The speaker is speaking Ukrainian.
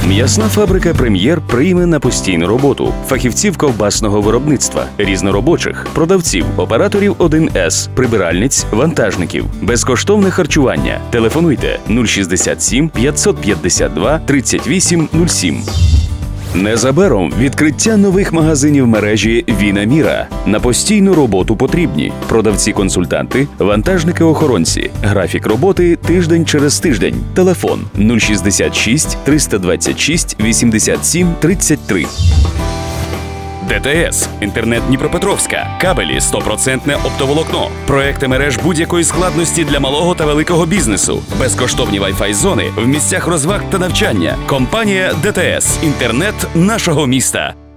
М'ясна фабрика «Прем'єр» прийме на постійну роботу фахівців ковбасного виробництва, різноробочих, продавців, операторів 1С, прибиральниць, вантажників. Безкоштовне харчування. Телефонуйте 067 552 3807. Незабаром відкриття нових магазинів мережі «Віна Міра». На постійну роботу потрібні продавці-консультанти, вантажники-охоронці. Графік роботи тиждень через тиждень. Телефон 066 326 87 33. ДТС. Інтернет Дніпропетровська. Кабелі 100% оптоволокно. Проекти мереж будь-якої складності для малого та великого бізнесу. Безкоштовні Wi-Fi зони в місцях розваг та навчання. Компанія ДТС. Інтернет нашого міста.